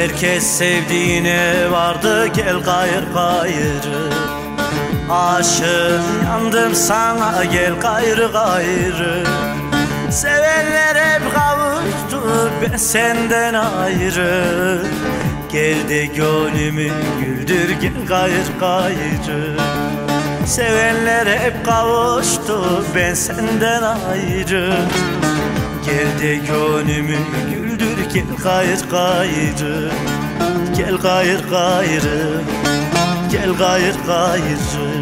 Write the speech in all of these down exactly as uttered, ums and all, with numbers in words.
Herkes sevdiğine vardı, gel gayır gayrı. Aşığım yandım sana, gel gayrı gayrı. Sevenler hep kavuştu, ben senden ayrı. Gel de gönlümü güldür, gel gayır gayrı. Sevenler hep kavuştu, ben senden ayrı. Gel de gönlümü güldür, gel gayır gayrı. Gel gayır gayrı, gel gayır gayrı.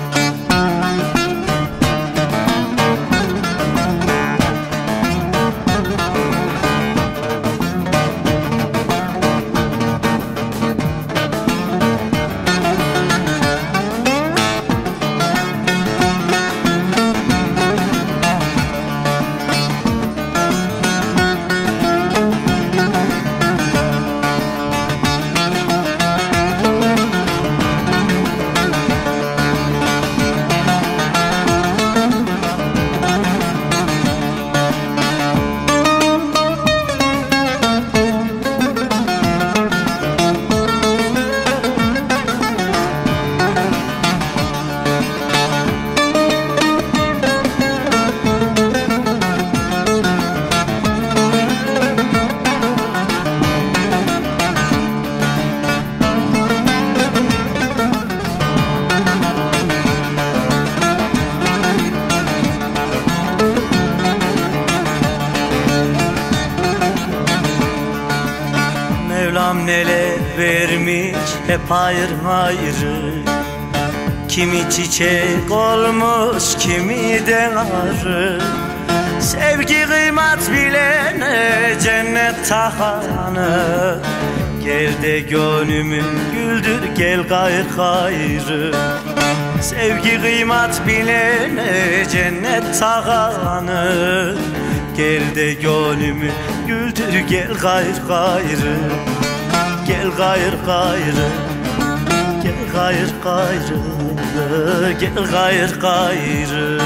Mevlam neler vermiş hep ayrı ayrı. Kimi çiçek olmuş, kimi de arı. Sevgi kıymet bilene cennet tahanı. Gel de gönlümü güldür, gel gayr gayrı. Sevgi kıymet bilene cennet tahanı. Gel de gönlümü güldür, gel gayr gayrı. Gel gayr gayrı, gel gayr gayrı, gel gayr gayrı.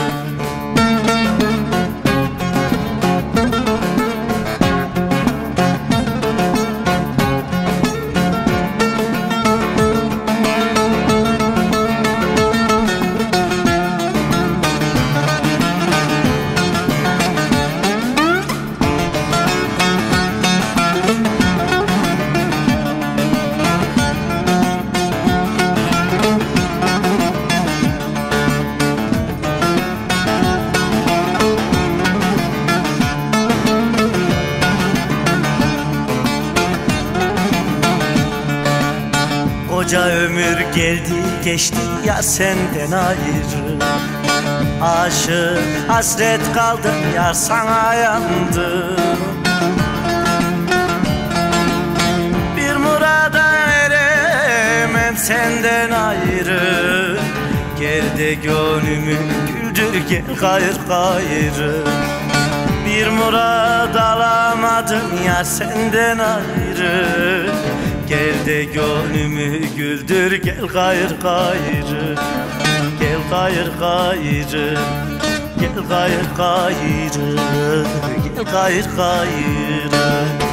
Koca ömür geldi geçti ya senden ayrı. Aşık hasret kaldım yar sana yandım. Bir murada eremem senden ayrı. Gel de gönlümü güldür, gel gayr gayrı. Bir murad alamadım yar senden ayrı. Gel de gönlümü güldür, gel gayr gayrı. Gel gayr gayrı, gel gayr gayrı, gel gayr gayrı.